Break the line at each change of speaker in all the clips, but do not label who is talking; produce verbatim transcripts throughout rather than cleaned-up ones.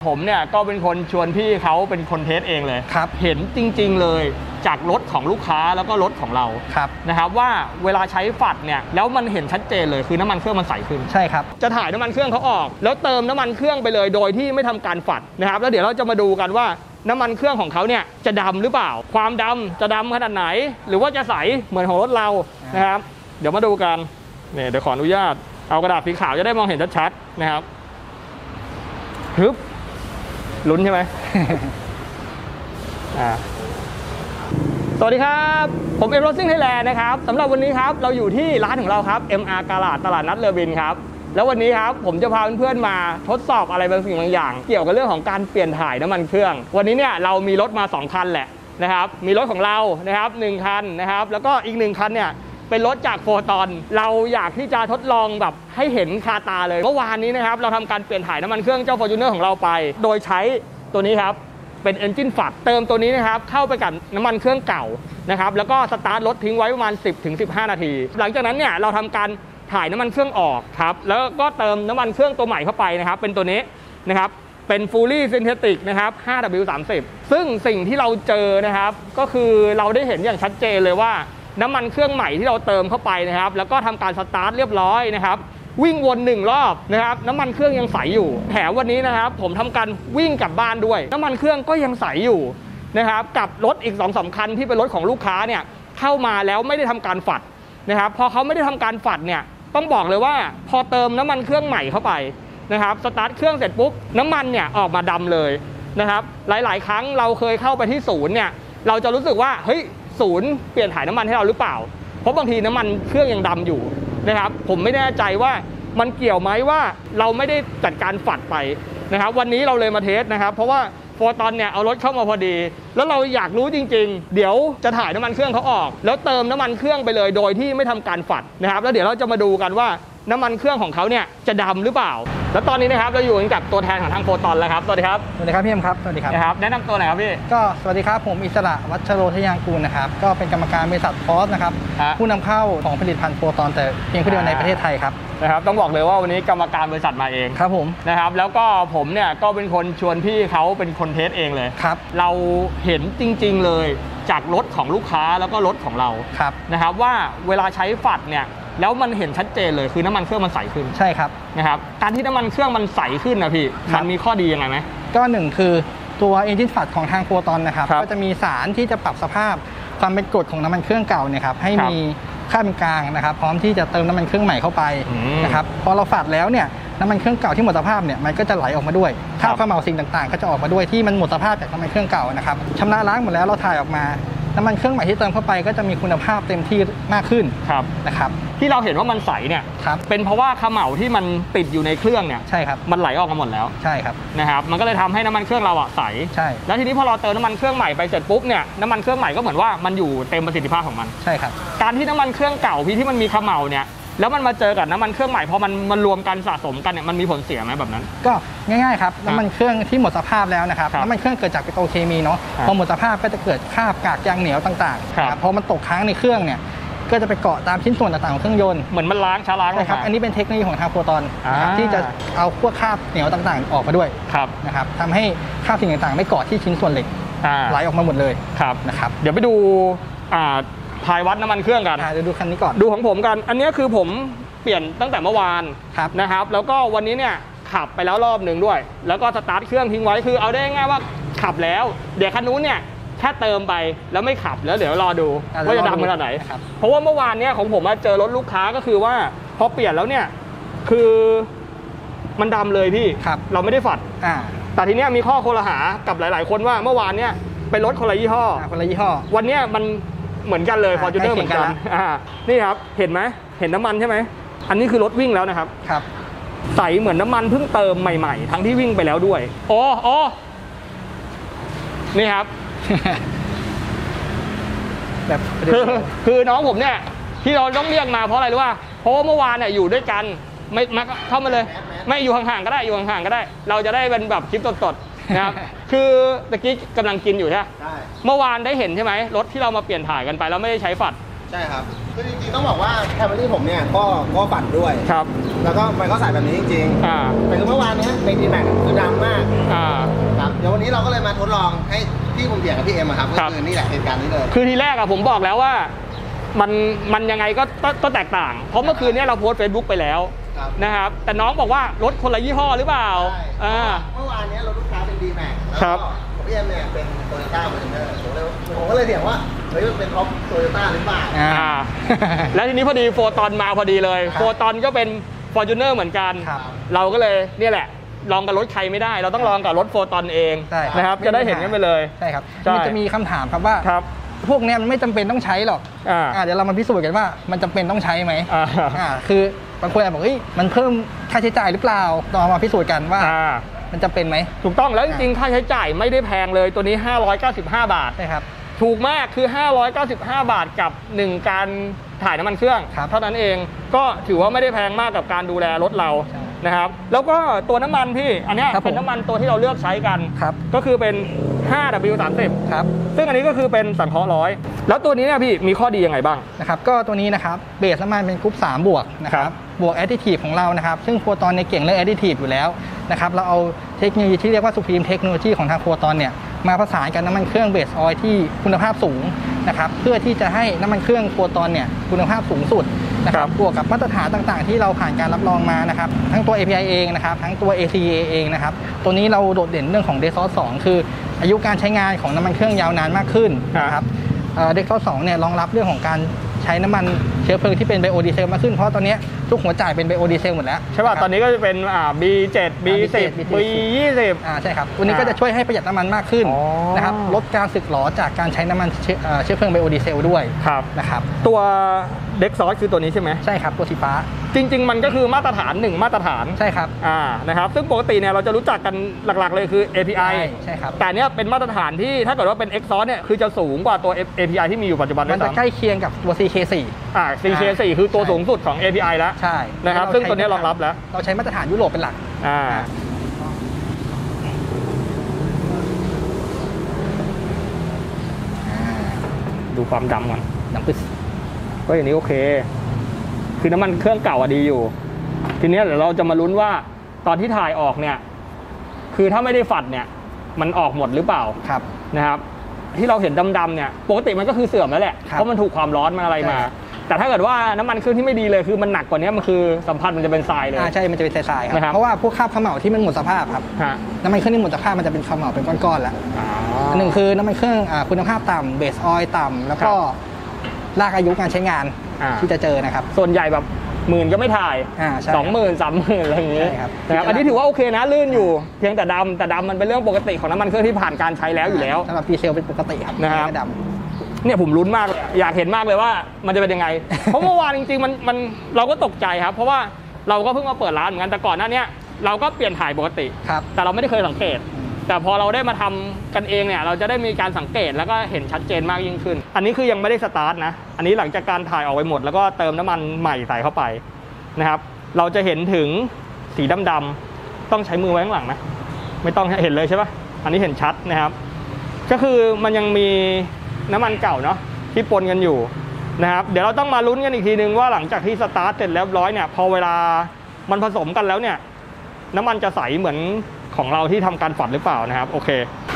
ผมเนี่ยก็เป็นคนชวนพี่เขาเป็นคนเทสเองเลย
ครับ
เห็นจริงๆเลยจากรถของลูกค้าแล้วก็รถของเรา
ครับ
นะครับว่าเวลาใช้ฝัดเนี่ยแล้วมันเห็นชัดเจนเลยคือน้ำมันเครื่องมันใสขึ้น
ใช่ครับ
จะถ่ายน้ำมันเครื่องเขาออกแล้วเติมน้ำมันเครื่องไปเลยโดยที่ไม่ทำการฝัดนะครับแล้วเดี๋ยวเราจะมาดูกันว่าน้ำมันเครื่องของเขาเนี่ยจะดำหรือเปล่าความดำจะดำขนาดไหนหรือว่าจะใสเหมือนของรถเรานะครับเดี๋ยวมาดูกันเนี่ยเดี๋ยวขออนุญาตเอากระดาษสีขาวจะได้มองเห็นชัดๆนะครับฮึบลุ้นใช่ไหม อ่าสวัสดีครับผมเอ็มรถซิ่งไทยแลนด์นะครับสำหรับวันนี้ครับเราอยู่ที่ร้านของเราครับ เอ็ม อาร์ กาลาดตลาดนัดเรือบินครับแล้ววันนี้ครับผมจะพาเพื่อนๆมาทดสอบอะไรบางสิ่งบางอย่างเกี่ยวกับเรื่องของการเปลี่ยนถ่ายน้ำมันเครื่องวันนี้เนี่ยเรามีรถมาสองคันแหละนะครับมีรถของเรานะครับหนึ่งคันนะครับแล้วก็อีกหนึ่งคันเนี่ยเป็นรถจากโฟตอนเราอยากที่จะทดลองแบบให้เห็นคาตาเลยเมื่อวานนี้นะครับเราทำการเปลี่ยนถ่ายน้ำมันเครื่องเจ้า Fortuner ของเราไปโดยใช้ตัวนี้ครับเป็น Engine ฝัดเติมตัวนี้นะครับเข้าไปกับน้ำมันเครื่องเก่านะครับแล้วก็สตาร์ทรถทิ้งไว้ประมาณ สิบถึงสิบห้า นาทีหลังจากนั้นเนี่ยเราทำการถ่ายน้ำมันเครื่องออกครับแล้วก็เติมน้ำมันเครื่องตัวใหม่เข้าไปนะครับเป็นตัวนี้นะครับเป็น Fully Synthetic นะครับ ไฟว์ ดับเบิลยู สามสิบ ซึ่งสิ่งที่เราเจอนะครับก็คือเราได้เห็นอย่างชัดเจนเลยว่าน้ำมันเครื่องใหม่ที่เราเติมเข้าไปนะครับแล้วก็ทำการสตาร์ทเรียบร้อยนะครับวิ่งวนหนึ่งรอบนะครับน้ำมันเครื่องยังใสอยู่แถมวันนี้นะครับผมทำการวิ่งกลับบ้านด้วยน้ำมันเครื่องก็ยังใสอยู่นะครับกับรถอีก สองสาม คันที่เป็นรถของลูกค้าเนี่ยเข้ามาแล้วไม่ได้ทำการฝัดนะครับพอเขาไม่ได้ทำการฝัดเนี่ยต้องบอกเลยว่าพอเติมน้ำมันเครื่องใหม่เข้าไปนะครับสตาร์ทเครื่องเสร็จปุ๊บน้ำมันเนี่ยออกมาดำเลยนะครับหลายๆครั้งเราเคยเข้าไปที่ศูนย์เนี่ยเราจะรู้สึกว่าเฮ้ยศูนย์เปลี่ยนถ่ายน้ำมันให้เราหรือเปล่าเพราะบางทีน้ำมันเครื่องยังดำอยู่นะครับผมไม่แน่ใจว่ามันเกี่ยวไหมว่าเราไม่ได้จัดการฝัดไปนะครับวันนี้เราเลยมาเทสนะครับเพราะว่าโฟตอนเนี่ยเอารถเข้ามาพอดีแล้วเราอยากรู้จริงๆเดี๋ยวจะถ่ายน้ำมันเครื่องเขาออกแล้วเติมน้ำมันเครื่องไปเลยโดยที่ไม่ทำการฝัดนะครับแล้วเดี๋ยวเราจะมาดูกันว่าน้ำมันเครื่องของเขาเนี่ยจะดำหรือเปล่าแล้วตอนนี้นะครับเราอยู่กับตัวแทนของทางโฟตอนแล้วครับสวัสดีครับ
สวัสดีครับพี่เอ็มครับสวัสดีครับ
นะครับแนะนำตัวหน่อยครับพี่
ก็สวัสดีครับผมอิสระวัชโรทยางกูลนะครับก็เป็นกรรมการบริษัทพอสนะครับผู้นำเข้าของผลิตภัณฑ์โฟตอนแต่เพียงผู้เดียวในประเทศไทยครับ
นะครับต้องบอกเลยว่าวันนี้กรรมการบริษัทมาเอง
ครับผม
นะครับแล้วก็ผมเนี่ยก็เป็นคนชวนพี่เขาเป็นคนเทสเองเลย
ครับ
เราเห็นจริงๆเลยจากรถของลูกค้าแล้วก็รถของเรา
ครับ
นะครับว่าเวลาใช้ฝัดเนี่ยแล้วมันเห็นชัดเจนเลยคือน้ำมันเครื่องมันใสขึ้น
ใช่ครับ
นะครับการที่น้ำมันเครื่องมันใสขึ้นนะพี่มันมีข้อดียังไงไหม
ก็หนึ่งคือตัว Engine ฝัดของทางโฟตอนนะครับก็จะมีสารที่จะปรับสภาพความเป็นกรดของน้ำมันเครื่องเก่าเนี่ยครับให้มีค่าเป็นกลางนะครับพร้อมที่จะเติมน้ำมันเครื่องใหม่เข้าไปนะครับพอเราฝัดแล้วเนี่ยน้ำมันเครื่องเก่าที่หมดสภาพเนี่ยมันก็จะไหลออกมาด้วยคราบเขม่าสิ่งต่างๆก็จะออกมาด้วยที่มันหมดสภาพจากน้ำมันเครื่องเก่านะครับชำระล้างหมดแล้วเราถ่ายออกมาน้ำมันเครื่องใหม่ที่เติมเข้าไปก็จะมีคุณภาพเต็มที่มากขึ้นนะครับ
ที่เราเห็นว่ามันใสเนี่ยเป็นเพราะว่าเขม่าที่มันติดอยู่ในเครื่องเนี่ย
ใช่ครับ
มันไหลออกมาหมดแล้ว
ใช่ครับ
นะครับมันก็เลยทำให้น้ำมันเครื่องเราอะใส
ใช่
แล้วทีนี้พอเราเติมน้ำมันเครื่องใหม่ไปเสร็จปุ๊บเนี่ยน้ำมันเครื่องใหม่ก็เหมือนว่ามันอยู่เต็มประสิทธิภาพของมัน
ใช่ครับ
การที่น้ำมันเครื่องเก่าพี่ที่มันมีเขม่าเนี่ยแล้วมันมาเจอกับน้ำมันเครื่องใหม่พอมันมันรวมกันสะสมกันเนี่ยมันมีผลเสียไหมแบบนั้น
ก็ง่ายๆครับน้ำมันเครื่องที่หมดสภาพแล้วนะครับน้ำมันเครื่องเกิดจากปิโตรเคมีเนาะพอหมดสภาพก็จะเกิดคราบกากยางเหนียวต่างๆพอมันตกค้างในเครื่องเนี่ยก็จะไปเกาะตามชิ้นส่วนต่างๆของเครื่องยนต์
เหมือนมันล้างช้าล้าง
เลยครับอันนี้เป็นเทคโนโลยีของทางโฟตอนที่จะเอาพวกคราบเหนียวต่างๆออกมาด้วยนะครับทำให้คราบสิ่งต่างๆไม่เกาะที่ชิ้นส่วนเหล็กไหลออกมาหมดเลยนะครับ
เดี๋ยวไปดูพายวัดน้ำมันเครื่องกัน
เดี๋ยวดูคันนี้ก่อน
ดูของผมกันอันนี้คือผมเปลี่ยนตั้งแต่เมื่อวานนะครับแล้วก็วันนี้เนี่ยขับไปแล้วรอบหนึ่งด้วยแล้วก็สตาร์ทเครื่องทิ้งไว้คือเอาได้ง่ายว่าขับแล้วเดี๋ยวคันนู้นเนี่ยแค่เติมไปแล้วไม่ขับแล้วเดี๋ยวรอดูว่าจะดำขนาดไหนเพราะว่าเมื่อวานเนี่ยของผมมาเจอรถลูกค้าก็คือว่าพอเปลี่ยนแล้วเนี่ยคือมันดำเลยพี่เราไม่ได้ฝัดแต่ทีเนี้ยมีข้อโคลหากับหลายๆคนว่าเมื่อวานเนี่ยเป็นรถคนละยี่ห้อ
คนละยี่ห้อ
วันนี้มันเหมือนกันเลย Fortuner เหมือนกันนี่ครับเห็นไหมเห็นน้ำมันใช่ไหมอันนี้คือรถวิ่งแล้วนะครับ
ครับ
ใสเหมือนน้ำมันเพิ่งเติมใหม่ๆทั้งที่วิ่งไปแล้วด้วยอ๋ออ๋อนี่ครับ
แบบ
คือคือน้องผมเนี่ยที่เราต้องเรียกมาเพราะอะไรรู้ป่ะเพราะว่าเมื่อวานเนี่ยอยู่ด้วยกันไม่มาเข้ามาเลยไม่อยู่ห่างๆก็ได้อยู่ห่างๆก็ได้เราจะได้เป็นแบบคลิปสดๆนะครับคือตะกี้กำลังกินอยู่ใช่ไหมเมื่อวานได้เห็นใช่ไหมรถที่เรามาเปลี่ยนถ่ายกันไปแล้วไม่ได้ใช้ฝัด
ใช่ครับคือจริงๆต้องบอกว่าแคมรี่ผมเนี่ยก็ก็ฝัดด้วย
ครับ
แล้วก็มันก็ใส่แบบนี้จริงๆอ่าแต่คือเมื่อวานนี้ในดีแม็กคือดำมาก
อ่า
ลองให้ที่ผมเถียงกับพี่เอ็มอะครับก็คือนี่แหละเหตุการณ์นี้เลย
คือทีแรกอะผมบอกแล้วว่ามันมันยังไงก็ก็แตกต่างเพราะเมื่อคืนนี้เราโพสต์ Facebook ไปแล้วนะครับแต่น้องบอกว่ารถคนละยี่ห้อหรือเปล่า
เมื่อวานนี้เราลูกค้าเป็น ดี แม็กซ์ แล้วก็พี่เอ็มเนี่ยเป็นโตโยต้ามาร์เนอร์ผมเลยผมก็เลยเถียงว่าเฮ้ยมันเป็นท็อปโตโยต้าหรือเปล่า
อ่าแล้วทีนี้พอดีโฟตอนมาพอดีเลยโฟตอนก็เป็น ฟอร์จูเนอร์ เหมือนกันเราก็เลยเนี่ยแหละลองกับรถใครไม่ได้เราต้องลองกับรถโฟตอนเองนะครับจะได้เห็นกันไปเลย
ใช่ครับมันจะมีคำถามครับว่าพวกนี้มันไม่จำเป็นต้องใช้หรอกอ่าเดี๋ยวเรามาพิสูจน์กันว่ามันจำเป็นต้องใช้ไหมอ่าคือบางคนอาจบอกเฮ้ยมันเพิ่มค่าใช้จ่ายหรือเปล่าเรามาพิสูจน์กันว่ามันจำเป็นไหม
ถูกต้องแล้วจริงๆค่าใช้จ่ายไม่ได้แพงเลยตัวนี้ห้าร้อยเก้าสิบห้าบาท
ใช่ครับ
ถูกมากคือห้าร้อยเก้าสิบห้าบาทกับหนึ่งการถ่ายน้ำมันเครื่องเท่านั้นเองก็ถือว่าไม่ได้แพงมากกับการดูแลรถเรานะครับแล้วก็ตัวน้ำมันพี่อันนี้เป็นน้ำมันตัวที่เราเลือกใช้กันก็คือเป็น ห้า ดับเบิลยู สามสิบ ครับซึ่งอันนี้ก็คือเป็นสังเคราะห์ร้อยแล้วตัวนี้เนี่ยพี่มีข้อดียังไงบ้าง
นะครับก็ตัวนี้นะครับเบสน้ำมันเป็นกรุ๊ปสามบวกนะครับบวกแอดดิทีฟของเรานะครับซึ่งโฟตอนในเก่งเรื่องแอดดิทีฟอยู่แล้วนะครับเราเอาเทคโนโลยีที่เรียกว่า Supreme Technology ของทางโฟตอนเนี่ยมาผสานกับน้ำมันเครื่องเบสออยล์ที่คุณภาพสูงนะครับเพื่อที่จะให้น้ำมันเครื่องโฟตอนเนี่ยคุณภาพสูงสุดนะครับบวกกับมาตรฐานต่างๆที่เราผ่านการรับรองมานะครับทั้งตัว เอ พี ไอ เองนะครับทั้งตัว เอ ซี เอ เองนะครับตัวนี้เราโดดเด่นเรื่องของ Dexos สองคืออายุการใช้งานของน้ำมันเครื่องยาวนานมากขึ้นนะครับเด็ก Dexos สองเนี่ยรองรับเรื่องของการใช้น้ำมันเชื้อเพลิงที่เป็นไบโอดีเซลมากขึ้นเพราะตอนนี้ทุกหัวจ่ายเป็นไบโอดีเซลหมดแล้ว
ใช่ป่ะตอนนี้ก็จะเป็นอ่า บี เจ็ด บี สิบ บี ยี่สิบ
อ่าใช่ครับตัวนี้ก็จะช่วยให้ประหยัดน้ำมันมากขึ้นนะครับลดการสึกหรอจากการใช้น้ำมันเชื้อเพลิงไบโอดีเซลด้วยนะครับ
ตัวเด็กซอสคือตัวนี้ใช่ไหม
ใช่ครับตัวสีฟ้า
จริงๆมันก็คือมาตรฐานหนึ่งมาตรฐาน
ใช่ครับ
อ่านะครับซึ่งปกติเนี่ยเราจะรู้จักกันหลักๆเลยคือ เอ พี ไอ
ใช่ครับ
แต่เนี้ยเป็นมาตรฐานที่ถ้าเกิดว่าเป็น Exhaust เนี่ยคือจะสูงกว่าตัว เอ พี ไอ ที่มีอยู่ปัจจุบัน
มันจะใกล้เคียงกับตัว ซี เค โฟร์
อ่า ซี เค โฟร์ คือตัวสูงสุดของ เอ พี ไอ แล้ว
ใช่
นะครับซึ่งตัวนี้รองรับแล้ว
เราใช้มาตรฐานยุโรปเป็นหลักอ่า
ดูความดำก่อน
ดำปึ๊ด
ก็อย่างนี้โอเคคือน้ำมันเครื่องเก่าอะดีอยู่ทีนี้เดี๋ยวเราจะมาลุ้นว่าตอนที่ถ่ายออกเนี่ยคือถ้าไม่ได้ฝัดเนี่ยมันออกหมดหรือเปล่า
ครับ
นะครับที่เราเห็นดำๆเนี่ยปกติมันก็คือเสื่อมแล้วแหละเพราะมันถูกความร้อนมาอะไรมาแต่ถ้าเกิดว่าน้ำมันเครื่องที่ไม่ดีเลยคือมันหนักกว่านี้มันคือสัมผัสมันจะเป็นทรายเลย
อ่าใช่มันจะเป็นทรายครับเพราะว่าพวกคราบเขม่าที่มันหมดสภาพครับน้ำมันเครื่องที่หมดสภาพมันจะเป็นเขม่าเป็นก้อนๆแล้วอันหนึ่งคือน้ำมันเครื่องคุณภาพต่ำเบสออยล์ต่ำแล้วก็ลากอายุการใช้งานที่จะเจอนะครับ
ส่วนใหญ่แบบหมื่นก็ไม่ถ่ายสองหมื่นสามหมื่นอะไรอย่างนี้นะครับอันนี้ถือว่าโอเคนะลื่นอยู่เพียงแต่ดำแต่ดำมันเป็นเรื่องปกติของน้ำมันเครื่องที่ผ่านการใช้แล้วอยู่แล้ว
สำหรับดีเซลเป็นปกติครับ
นะครับเนี่ยผมลุ้นมากอยากเห็นมากเลยว่ามันจะเป็นยังไงเพราะเมื่อวานจริงๆมันมันเราก็ตกใจครับเพราะว่าเราก็เพิ่งมาเปิดร้านเหมือนกันแต่ก่อนหน้านี้เราก็เปลี่ยนถ่ายปกติแต่เราไม่ได้เคยสังเกตแต่พอเราได้มาทำกันเองเนี่ยเราจะได้มีการสังเกตแล้วก็เห็นชัดเจนมากยิ่งขึ้นอันนี้คือยังไม่ได้สตาร์ทนะอันนี้หลังจากการถ่ายออกไปหมดแล้วก็เติมน้ำมันใหม่ใส่เข้าไปนะครับเราจะเห็นถึงสีดำๆต้องใช้มือไว้ข้างหลังนะไม่ต้องเห็นเลยใช่ปะอันนี้เห็นชัดนะครับก็คือมันยังมีน้ำมันเก่าเนาะที่ปนกันอยู่นะครับเดี๋ยวเราต้องมาลุ้นกันอีกทีนึงว่าหลังจากที่สตาร์ทเสร็จแล้วร้อยเนี่ยพอเวลามันผสมกันแล้วเนี่ยน้ำมันจะใสเหมือนของเราที่ทำการฝัดหรือเปล่านะครับโอเค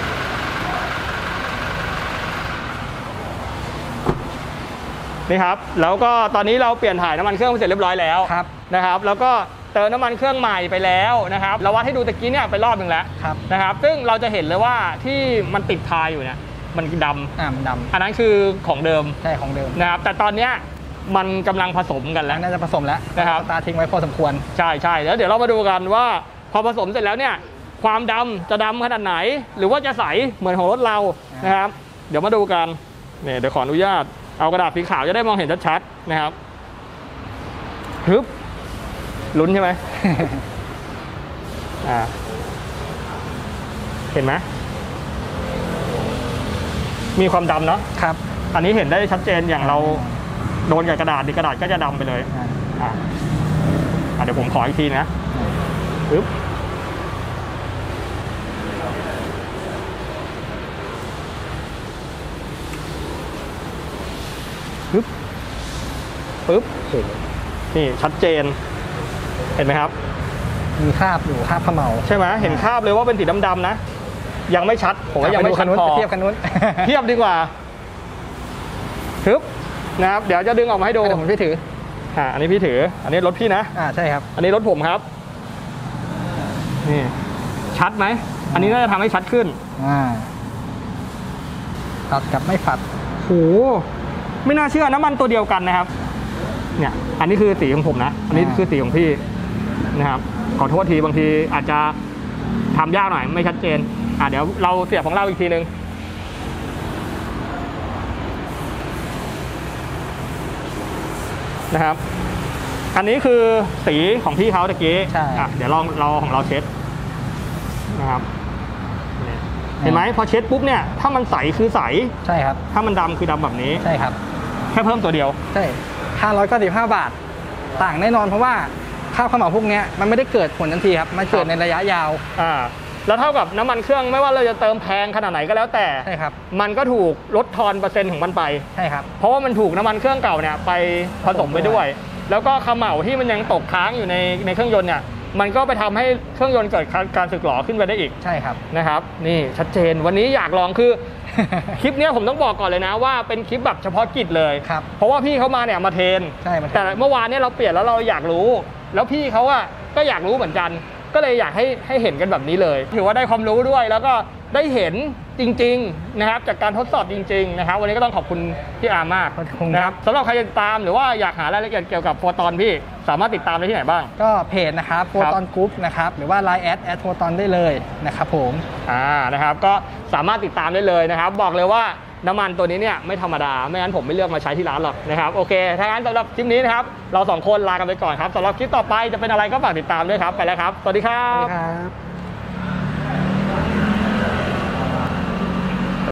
นี่ครับแล้วก็ตอนนี้เราเปลี่ยนถ่ายน้ำมันเครื่องเสร็จเรียบร้อยแล้วนะครับแล้วก็เติมน้ำมันเครื่องใหม่ไปแล้วนะครับเราวัดให้ดูตะกี้เนี่ยไปรอบหนึ่งแล้วนะครับซึ่งเราจะเห็นเลยว่าที่มันติดทายอยู่เนี่ยมันดำ
อ่ามันดำ
อันนั้นคือของเดิม
ใช่ของเดิม
นะครับแต่ตอนเนี้ยมันกำลังผสมกันแล้ว
น่าจะผสมแล้ว
นะครับ
ตาทิ้งไว้พอสมควร
ใช่ใช่แล้วเดี๋ยวเรามาดูกันว่าพอผสมเสร็จแล้วเนี่ยความดำจะดำขนาดไหนหรือว่าจะใสเหมือนของรถเรานะครับเดี๋ยวมาดูกันเนี่ยเดี๋ยวขออนุญาตเอากระดาษสีขาวจะได้มองเห็นชัดๆนะครับฮึบลุ้นใช่ไหม อ่าเห็นไหมมีความดำเนาะ
ครับ
อันนี้เห็นได้ชัดเจนอย่างเราโดนกับกระดาษดิกระดาษก็จะดำไปเลยอ่าเดี๋ยวผมขออีกทีนะปึ๊บปึ๊บปึ๊บนี่ชัดเจนเห็นไหมครับ
มีคราบอยู่คราบเขม่า
ใช่ไหมเห็นคราบเลยว่าเป็นสีดำๆนะยังไม่ชัดผมว่ายังไม่ชัดพอ
เทียบกันนู้น
เทียบดีกว่าทึบนะครับเดี๋ยวจะดึงออกมาให้ดู
เดี๋ยวผมพี่ถือ
อ่าอันนี้พี่ถือ อันนี้รถพี่นะ
อ่าใช่ครับ
อันนี้รถผมครับนี่ชัดไหมอันนี้น่าจะทำให้ชัดขึ้น
อ่าฝัดกับไม่ฝัด
โหไม่น่าเชื่อน้ำมันตัวเดียวกันนะครับเนี่ยอันนี้คือสีของผมนะอันนี้คือสีของพี่นะครับขอโทษทีบางทีอาจจะทำยากหน่อยไม่ชัดเจนอ่ะเดี๋ยวเราเสียบของเราอีกทีนึงนะครับอันนี้คือสีของพี่เขาตะกี้
ใช่
อ่ะเดี๋ยวลองเราของเราเช็ดนะครับเห็นไหมพอเช็ดปุ๊บเนี่ยถ้ามันใสคือใส
ใช่ครับ
ถ้ามันดำคือดำแบบนี้
ใช่ครับ
แค่เพิ่มตัวเดียว
ใช่ห้าร้อยเก้าสิบห้าบาท ต่างแน่นอนเพราะว่าค่าข้าวเหมาพวกเนี้ยมันไม่ได้เกิดผลทันทีครับมันเกิดในระยะยาว
อ่าแล้วเท่ากับน้ำมันเครื่องไม่ว่าเราจะเติมแพงขนาดไหนก็แล้วแต่
ใช่ครับ
มันก็ถูกลดทอนเปอร์เซ็นต์ของมันไป
ใช่ครับ
เพราะว่ามันถูกน้ำมันเครื่องเก่าเนี่ยไปผสมไปด้วย แล้วก็เขม่าที่มันยังตกค้างอยู่ในในเครื่องยนต์เนี่ยมันก็ไปทำให้เครื่องยนต์เกิดการสึกหรอขึ้นไปได้อีก
ใช่ครับ
นะครับนี่ชัดเจนวันนี้อยากลองคือ คลิปเนี้ยผมต้องบอกก่อนเลยนะว่าเป็นคลิปแบบเฉพาะกิจเลย
ครับ
เพราะว่าพี่เขามาเนี่ยมาเทรน
ใช่มัน
แต่เมื่อวานเนี่ยเราเปลี่ยนแล้วเราอยากรู้ แล้วพี่เขาอะก็อยากรู้เหมือนกัน ก็เลยอยากให้ให้เห็นกันแบบนี้เลยถือว่าได้ความรู้ด้วยแล้วก็ได้เห็นจริงๆนะครับจากการทดสอบจริงๆนะครับวันนี้ก็ต้องขอบคุณพี่อาร์มาก
ขอบคุณ
นะค
ครั
รับบ สำหรับใครจะติดตามหรือว่าอยากหารายละเอียดเกี่ยวกับโฟตอนพี่สามารถติดตามได้ที่ไหนบ้าง
ก็เพจนะครับโฟตอนกรุ๊ปนะครับหรือว่า ไลน์ แอดแอดโฟตอนได้เลยนะครับผม
อ่านะครับก็สามารถติดตามได้เลยนะครับบอกเลยว่าน้ำมันตัวนี้เนี่ยไม่ธรรมดาไม่งั้นผมไม่เลือกมาใช้ที่ร้านหรอกนะครับโอเคถ้างั้นสำหรับคลิปนี้นะครับเราสองคนลากันไปก่อนครับสำหรับคลิปต่อไปจะเป็นอะไรก็ฝากติดตามด้วยครับไปแล้วครับสวัสดีครั
สวัส
บ
ดีครับ